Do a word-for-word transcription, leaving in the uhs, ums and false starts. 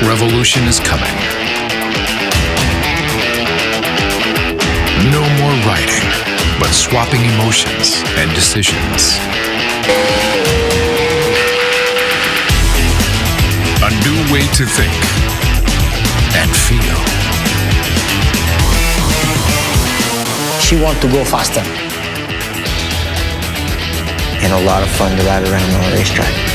Revolution is coming. No more riding, but swapping emotions and decisions. A new way to think and feel. She wants to go faster. And a lot of fun to ride around on a racetrack.